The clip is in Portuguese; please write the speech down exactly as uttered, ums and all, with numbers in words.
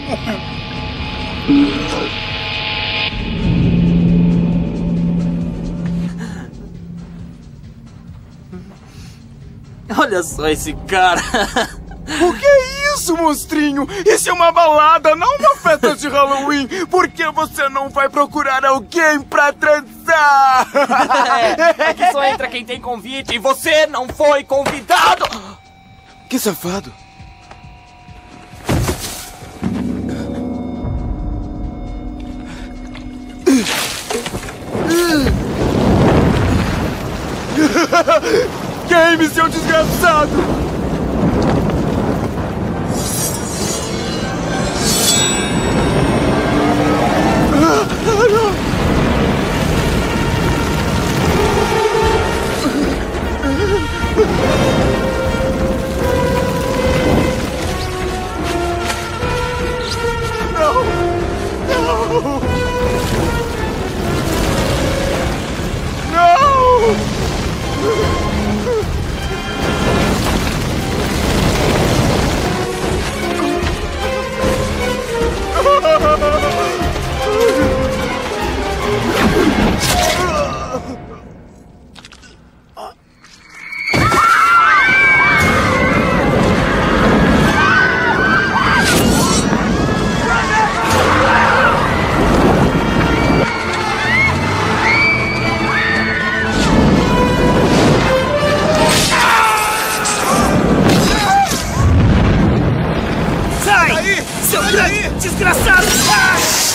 Olha só esse cara. O que é isso, monstrinho? Isso é uma balada, não uma festa de Halloween. Por que você não vai procurar alguém pra transar? É, aqui só entra quem tem convite e você não foi convidado. Que safado. Game, seu desgraçado! Não! Não! Não! Sai! Seu grande desgraçado! Ah!